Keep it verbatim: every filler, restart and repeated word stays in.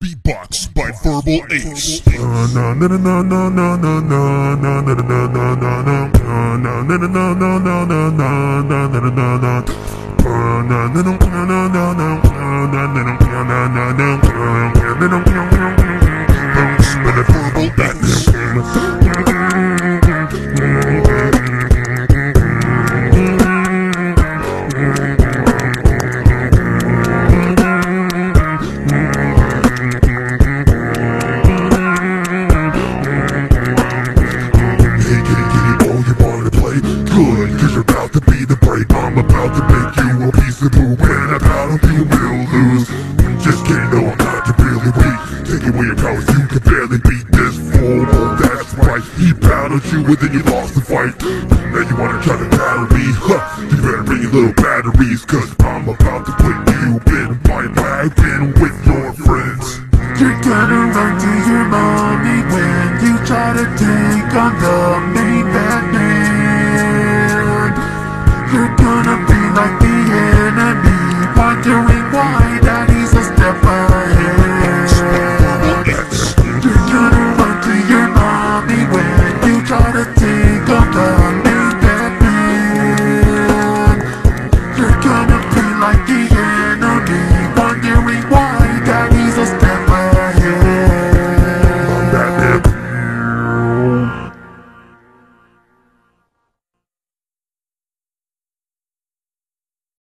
Beatbox by Verbal Ace. Spin it verbal badness. To be the break, I'm about to make you a piece of poop, and I doubt if you will lose. Just kidding, no, I'm not, you're really weak. Take away your powers, you can barely beat this fool. Oh, that's right, he battled you and then you lost the fight. Now you wanna try to battle me, huh? You better bring your little batteries, cause I'm about to put you in my bag, in with your friends. You're gonna run to your mommy when you try to take on the main bad man. You're gonna be like the enemy, wondering why daddy's a step ahead.